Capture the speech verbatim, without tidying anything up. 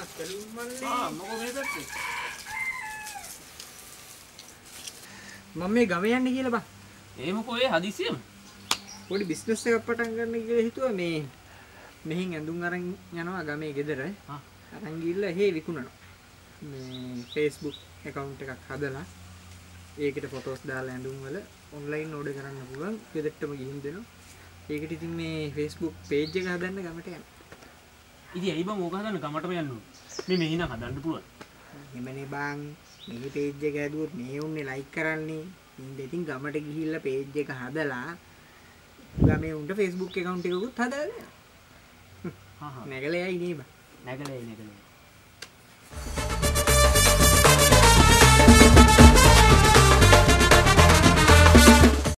Salon මල්ලේ. ආ මොකෝ මේ පැත්තේ. මම මේ ගම යන්නේ කියලා බං. ඒ මොකෝ ඒ හදිසියෙම. පොඩි බිස්නස් එකක් පටන් ගන්න කියලා හිතුවා මේ මෙහින් ඇඳුම් අරන් යනවා ගමේ ගෙදර. ආ අරන් ගිහලා හේ විකුණනවා. මේ Facebook account එකක් හදලා ඒකට ෆොටෝස් දාලා ඇඳුම් වල ඔන්ලයින් ඕඩර් කරන්න පුළුවන්. ගෙදරටම ගිහින් දෙනවා. ඒකට ඉතින් මේ Facebook page එක හදන්න ගමට යනවා. ඉතින් ඇයි බං ඕක හදන්න ගමටම යන්න ඕන? මේ මෙහිනම් හදන්න පුළුවන්. එමනේ බං මේ page එක හැදුවොත් මේ උන්නේ like කරන්නේ. ඉතින් ඉතින් ගමට ගිහිල්ලා page එක හදලා ගමේ උන්ට Facebook account එකකුත් හදාලා හා හා නැගලෙයි නේ බං. නැගලයි නැගලයි.